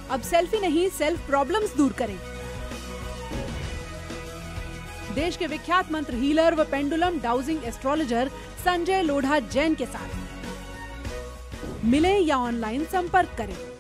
अब सेल्फी नहीं, self problems दूर करें। देश के विख्यात मंत्र हीलर व pendulum dowsing astrologer Sanjay Lodha Jain के साथ मिलें या ऑनलाइन संपर्क करें।